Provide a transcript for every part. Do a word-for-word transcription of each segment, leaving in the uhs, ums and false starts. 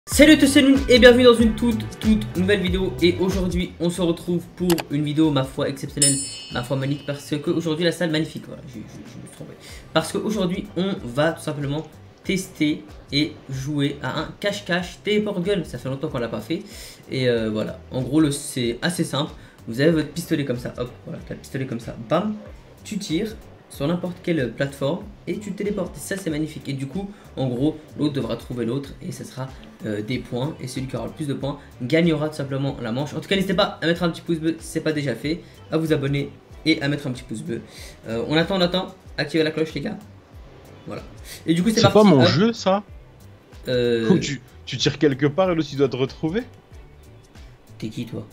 Salut à tous et bienvenue dans une toute toute nouvelle vidéo. Et aujourd'hui on se retrouve pour une vidéo ma foi exceptionnelle, ma foi magnifique, parce que aujourd'hui la salle magnifique, voilà, je, je, je me suis trompé. Parce qu'aujourd'hui on va tout simplement tester et jouer à un cache-cache téléport gun. Ça fait longtemps qu'on l'a pas fait. Et euh, voilà, en gros c'est assez simple. Vous avez votre pistolet comme ça, hop, voilà, t'as le pistolet comme ça, bam, tu tires sur n'importe quelle plateforme et tu te téléportes. Et ça c'est magnifique. Et du coup en gros l'autre devra trouver l'autre et ça sera euh, des points. Et celui qui aura le plus de points gagnera tout simplement la manche. En tout cas n'hésitez pas à mettre un petit pouce bleu si c'est pas déjà fait, à vous abonner et à mettre un petit pouce bleu. euh, On attend, on attend, activez la cloche les gars. Voilà. Et du coup c'est parti. C'est pas mon hop. jeu ça euh... Où tu, tu tires quelque part et l'autre il doit te retrouver. T'es qui toi?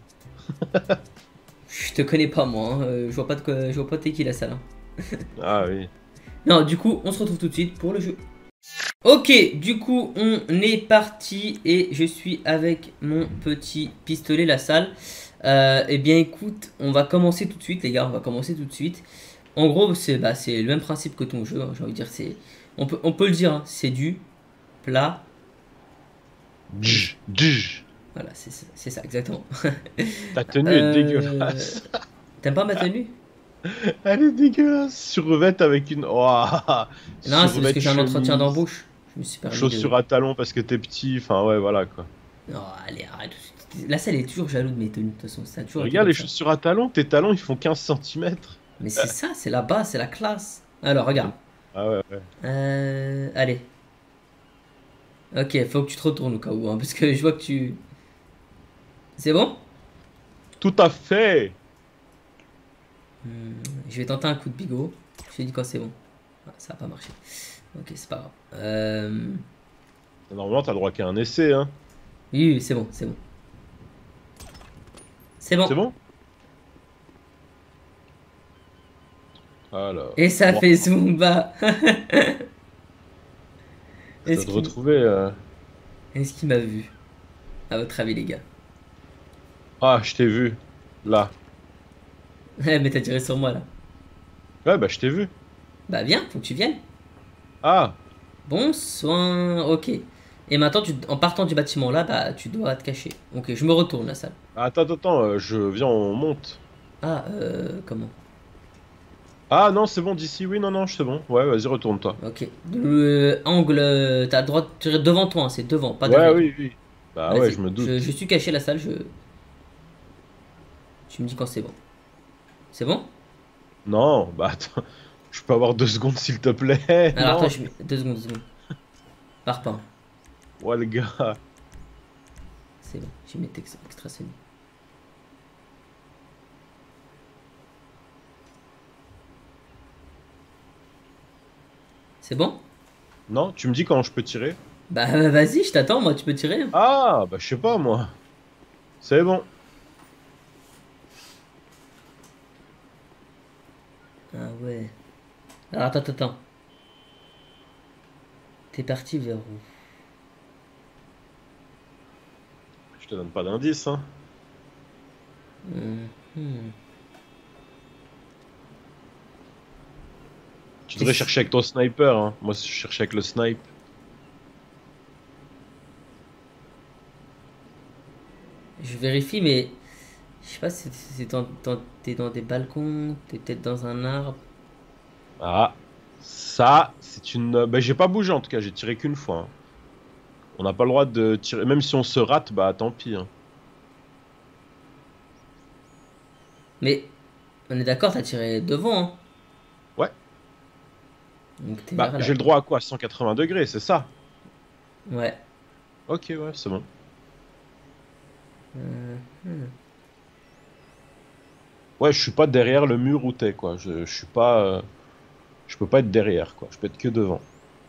Je te connais pas moi, hein. euh, je vois pas de quoi, je vois pas t'es qui la salle. Hein. Ah oui. Non, du coup, on se retrouve tout de suite pour le jeu. Ok, du coup, on est parti et je suis avec mon petit pistolet, la salle. Euh, eh bien, écoute, on va commencer tout de suite, les gars. On va commencer tout de suite. En gros, c'est bah, le même principe que ton jeu. Hein, j'ai envie de dire, c'est, on peut, on peut le dire, hein, c'est du plat. Dj, dj. Voilà, c'est ça, c'est ça, exactement. Ta tenue euh... est dégueulasse. T'aimes pas ma tenue? Elle est dégueulasse. Survêt avec une. Oh, Non, c'est parce survêt que j'ai un entretien chemise. d'embauche. Je me suis permis de... Chaussures à talons parce que t'es petit. Enfin, ouais, voilà quoi. Non, allez, arrête. La salle est toujours jaloux de mes tenues, de toute façon. Ça a toujours été Regarde comme les ça. chaussures à talons. Tes talons ils font quinze centimètres. Mais c'est ça, c'est la base, c'est la classe. Alors, regarde. Ah ouais, ouais. Euh, allez. Ok, faut que tu te retournes au cas où, hein, parce que je vois que tu... C'est bon? Tout à fait. Hmm, je vais tenter un coup de bigot. Je te dis quand c'est bon. Ah, ça va pas marcher. Ok, c'est pas grave. Euh... Normalement t'as le droit qu'à un essai, hein. Oui, oui, c'est bon, c'est bon. C'est bon. C'est bon. Alors. Et ça Bon, fait Zumba. je dois Est-ce te qu'il retrouver. euh. Est-ce qu'il m'a vu? À votre avis, les gars? Ah, je t'ai vu. Là. Ouais, mais t'as tiré sur moi, là. Ouais, bah je t'ai vu. Bah viens, faut que tu viennes. Ah. Bon soin, ok. Et maintenant, tu, en partant du bâtiment là, bah tu dois te cacher. Ok, je me retourne la salle. Attends, attends, attends, euh, je viens, on monte. Ah, euh, comment? Ah non, c'est bon, d'ici, oui, non, non, c'est bon. Ouais, vas-y, retourne-toi. Ok. Le angle, euh, t'as le droit de tirer devant toi, hein, c'est devant, pas Ouais, derrière. oui, oui. Bah ouais, Vas-y, je me je, doute. je suis caché la salle, je... Tu me dis quand c'est bon. C'est bon? Non, bah attends, je peux avoir deux secondes, s'il te plaît. Alors attends, Non. je mets... Deux secondes, deux secondes. Pars pas. Hein. Ouais, le gars. C'est bon, j'ai mis texte extra sonné. C'est bon? Non, tu me dis quand je peux tirer? Bah vas-y, je t'attends, moi tu peux tirer. Hein. Ah, bah je sais pas, moi. C'est bon. Ah ouais. Alors attends, attends, attends. T'es parti vers où? Je te donne pas d'indice, hein. Hum, hum. Tu devrais chercher avec ton sniper, hein. Moi, je cherchais avec le snipe. Je vérifie, mais je sais pas si c'est dans, dans- t'es dans des balcons, t'es peut-être dans un arbre. Ah, ça, c'est une... Bah j'ai pas bougé, en tout cas, j'ai tiré qu'une fois. Hein. On n'a pas le droit de tirer... Même si on se rate, bah tant pis, hein. Mais on est d'accord, t'as tiré devant, hein. Ouais. Donc t'es Bah, vers j'ai là. le droit à quoi? cent quatre-vingts degrés, c'est ça? Ouais. Ok, ouais, c'est bon. Euh, hmm. Ouais, je suis pas derrière le mur où t'es, quoi. Je, je suis pas... euh, Je peux pas être derrière, quoi. Je peux être que devant.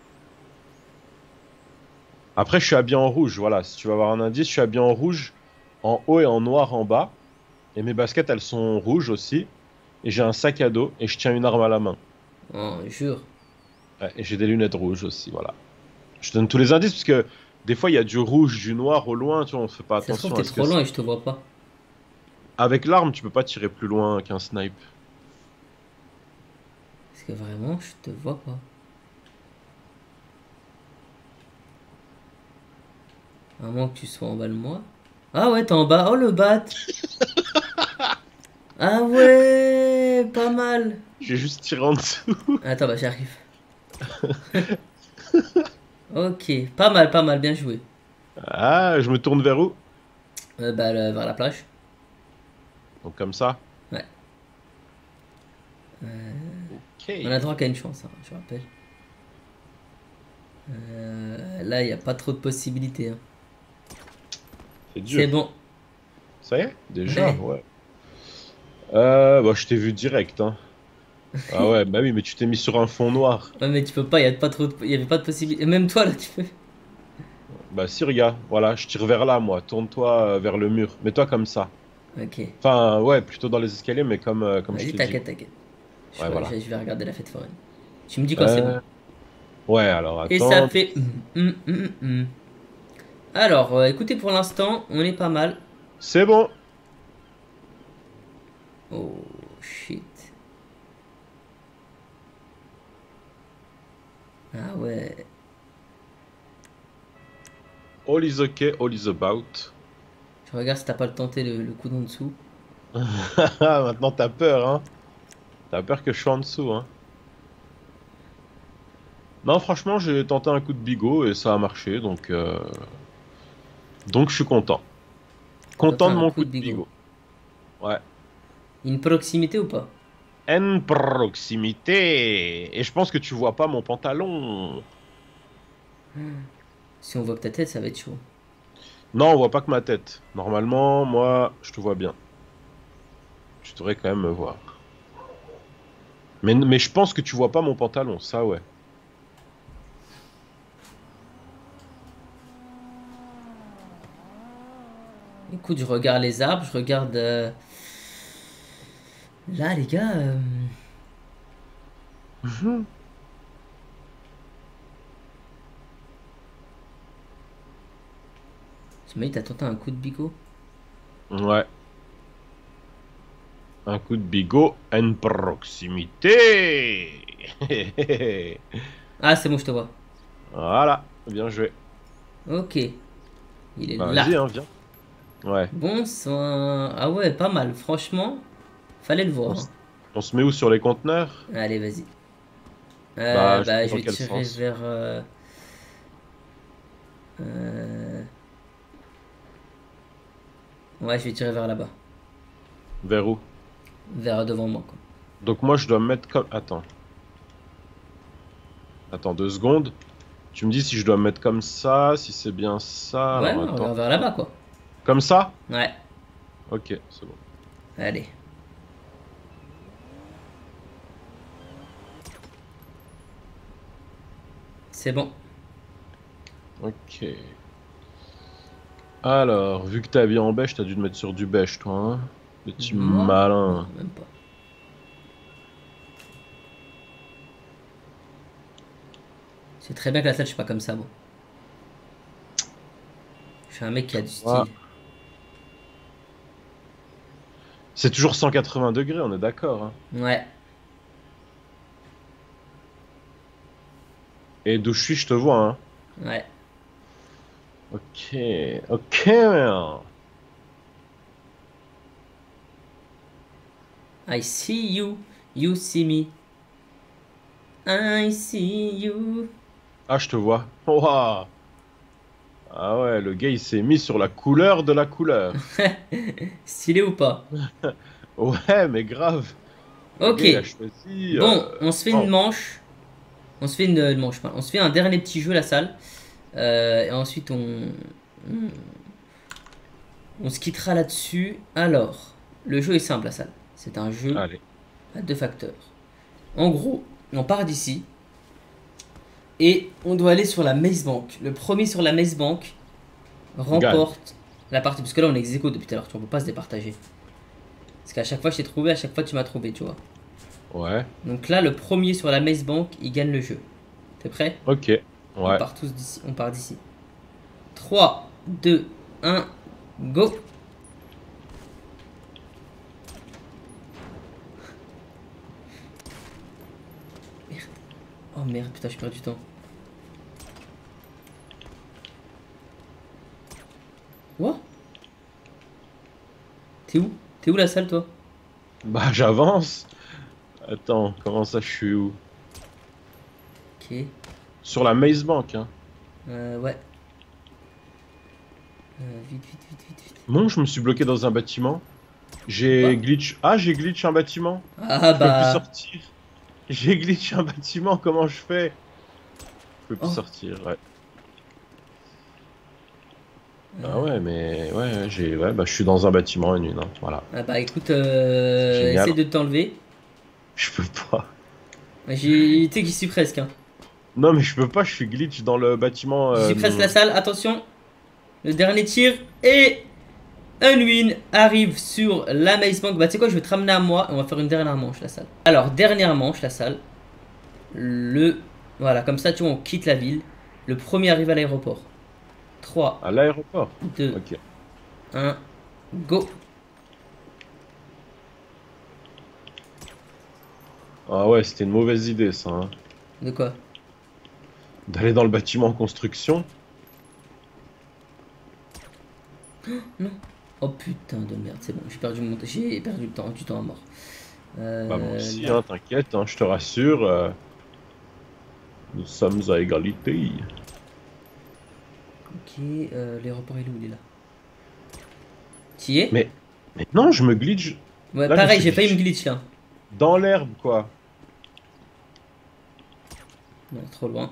Après, je suis habillé en rouge, voilà. Si tu veux avoir un indice, je suis habillé en rouge en haut et en noir en bas. Et mes baskets, elles sont rouges aussi. Et j'ai un sac à dos et je tiens une arme à la main. Oh, jure. Ouais, et j'ai des lunettes rouges aussi, voilà. Je te donne tous les indices parce que des fois, il y a du rouge, du noir au loin, tu vois, on fait pas Ça se trouve, attention t'es à ce que trop loin c'est. et je te vois pas. Avec l'arme, tu peux pas tirer plus loin qu'un snipe. Parce que vraiment, je te vois pas. À moins que tu sois en bas de moi. Ah ouais, t'es en bas. Oh le bat. Ah ouais, pas mal. J'ai juste tiré en dessous. Attends, bah j'arrive. Ok, pas mal, pas mal, bien joué. Ah, je me tourne vers où? Euh, bah le- vers la plage. Donc comme ça. Ouais. Ok. On a droit qu'à une chance, hein, je rappelle. Euh, là, il n'y a pas trop de possibilités. Hein. C'est C'est dur. bon. Ça y est? Déjà? Ouais. Ouais. Euh, bah, je t'ai vu direct, hein. Ah ouais, bah oui, mais tu t'es mis sur un fond noir. Ouais, mais tu peux pas, il y a pas trop de... il y avait pas de possibilités. Même toi, là, tu peux. Bah si, regarde, voilà, je tire vers là, moi. Tourne-toi euh, vers le mur. Mets-toi comme ça. Ok. Enfin, ouais, plutôt dans les escaliers, mais comme, euh, comme je Vas-y, t'ai dit. t'inquiète, t'inquiète. Je, Ouais, vais- voilà. je vais regarder la fête foraine. Tu me dis quand c'est bon. Euh, ouais, alors Et ça attends. fait... hum, hum, hum, hum. Alors, euh, écoutez, pour l'instant, on est pas mal. C'est bon. Oh, shit. Ah ouais. All is okay, all is about. Je regarde si t'as pas le tenté le, le coup d'en dessous. Maintenant, t'as peur, hein. T'as peur que je sois en dessous, hein. Non, franchement, j'ai tenté un coup de bigot et ça a marché, donc, euh, donc je suis content. Tenté Content de un mon coup coup de de bigot. bigot. Ouais. Une proximité ou pas? En proximité. Et je pense que tu vois pas mon pantalon. Si on voit que ta tête, ça va être chaud. Non, on voit pas que ma tête. Normalement, moi, je te vois bien. Tu devrais quand même me voir. Mais, mais je pense que tu vois pas mon pantalon, ça ouais. Écoute, je regarde les arbres, je regarde... euh, Là, les gars... euh, Mhm. Tu m'as dit, t'as tenté un coup de bigot? Ouais. Un coup de bigot en proximité. Ah, c'est bon, je te vois. Voilà, bien joué. Ok. Il est Bah là. vas-y, hein, viens. Ouais. Bon sang. Ah ouais, pas mal. Franchement, fallait le On, voir. Hein. s- on se met où sur les conteneurs? Allez, vas-y. Euh, Bah, je bah, mets je dans vais quel tirer sens? vers... euh, euh, Ouais, je vais tirer vers là-bas. Vers où? Vers devant moi, quoi. Donc moi, je dois me mettre comme... Attends. Attends deux secondes. Tu me dis si je dois me mettre comme ça, si c'est bien ça. Ouais, Alors on attends. regarde vers là-bas, quoi. Comme ça? Ouais. Ok, c'est bon. Allez. C'est bon. Ok. Alors, vu que t'es habillé en beige, t'as dû te mettre sur du beige, toi, hein? Petit Moi? malin. Non, même pas. C'est très bien que la salle, je suis pas comme ça, moi. Je suis un mec qui a du Voilà. style. C'est toujours cent quatre-vingts degrés, on est d'accord, hein? Ouais. Et d'où je suis, je te vois, hein? Ouais. Ok, ok, man. I see you. You see me. I see you. Ah, je te vois. Waouh. Ah ouais, le gars, il s'est mis sur la couleur de la couleur. Stylé ou pas? Ouais, mais grave. Le Ok. gars, il a choisi... Bon, euh, on se fait une oh. manche. On se fait une, une manche. Pardon. On se fait un dernier petit jeu, la salle. Euh, et ensuite, on... on... on se quittera là-dessus. Alors, le jeu est simple, la salle. C'est un jeu Allez, à deux facteurs. En gros, on part d'ici. Et on doit aller sur la Maze Bank. Le premier sur la Maze Bank gagne. remporte la partie. Parce que là, on est ex aequo depuis tout à l'heure. Tu vois, on peut pas se départager. Parce qu'à chaque fois, je t'ai trouvé. À chaque fois, tu m'as trouvé, tu vois. Ouais, Donc là, le premier sur la Maze Bank, il gagne le jeu. T'es prêt? ok. On Ouais. part tous d'ici. On part d'ici. trois, deux, un, go! Merde. Oh merde, putain, je perds du temps. Quoi? T'es où? T'es où la salle, toi? Bah, j'avance. Attends, comment ça, je suis où? Ok. Sur la Maze Bank, hein. Euh, ouais. Euh, vite, vite, vite, vite, vite. Bon, je me suis bloqué dans un bâtiment. J'ai Quoi? glitch. Ah, j'ai glitch un bâtiment. Ah Je peux plus bah. sortir. J'ai glitch un bâtiment, comment je fais? Je peux plus Oh. sortir, ouais. Euh, Ah ouais, mais ouais, ouais, j'ai, ouais, bah, je suis dans un bâtiment une une, hein, voilà. Ah bah écoute, euh, Génial. essaie de t'enlever. Je peux pas. J'ai. Tu sais que j'y suis presque, hein. Non, mais je peux pas, je suis glitch dans le bâtiment. J'y suis presque euh, la salle, attention. Le dernier tir et un win arrive sur la Maze Bank. Bah tu sais quoi, je vais te ramener à moi et on va faire une dernière manche la salle. Alors dernière manche la salle. Le voilà, comme ça tu vois on quitte la ville. Le premier arrive à l'aéroport. trois, À l'aéroport. deux, Ok. un, go. Ah ouais, c'était une mauvaise idée ça, hein. De quoi? D'aller dans le bâtiment en construction. Non. Oh putain de merde, c'est bon, j'ai perdu mon j'ai perdu le temps, du temps à mort. Euh, Bah moi aussi, là. hein, t'inquiète, hein, je te rassure. euh, Nous sommes à égalité. Ok, euh, l'aéroport il est où? Il est là. T'y es? Mais, mais non, je me glitch. Ouais, Là, je me pareil, suis j'ai failli me glitché glitch là. dans l'herbe, quoi. Non, trop loin.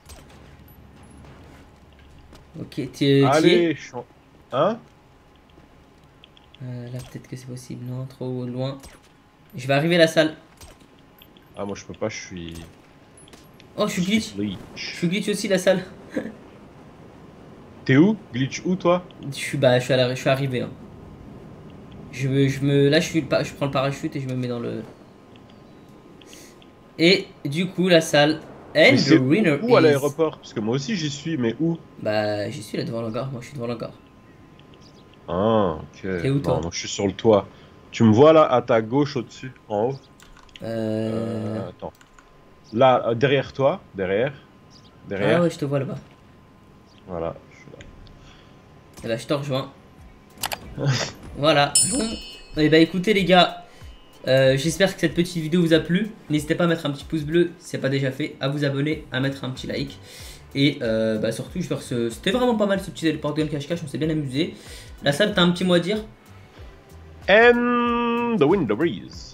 Ok, t'y es? Allez, je suis en- Hein? Euh, là, peut-être que c'est possible. Non, trop loin. Je vais arriver à la salle. Ah, moi je peux pas, je suis. Oh, je Je suis suis glitch. Je suis glitch. glitch aussi, la salle. T'es où? Glitch où, toi? Je suis, bah, je suis, à la- je suis arrivé. Hein. Je, me- je me, là, je, suis, pas- je prends le parachute et je me mets dans le. Et du coup, la salle. Mais And the c'est winner où à is. l'aéroport? Parce que moi aussi j'y suis, mais où? Bah, j'y suis là devant l'hangar. Moi, je suis devant l'hangar. Ah, ok. T'es où, Non, toi? moi je suis sur le toit. Tu me vois là, à ta gauche, au-dessus, en haut? Euh. Euh, attends. Là, euh, derrière toi, derrière, Ah ouais, derrière. je te vois là-bas. Voilà, je suis là. Et bah, je te rejoins. Voilà. Bon. Et bah, écoutez, les gars. Euh, J'espère que cette petite vidéo vous a plu. N'hésitez pas à mettre un petit pouce bleu si ce n'est pas déjà fait, à vous abonner, à mettre un petit like. Et euh, bah surtout, je vais faire ce... C'était vraiment pas mal ce petit téléporte gun cache-cache, on s'est bien amusé. La salle, t'as un petit mot à dire? And the wind, the breeze.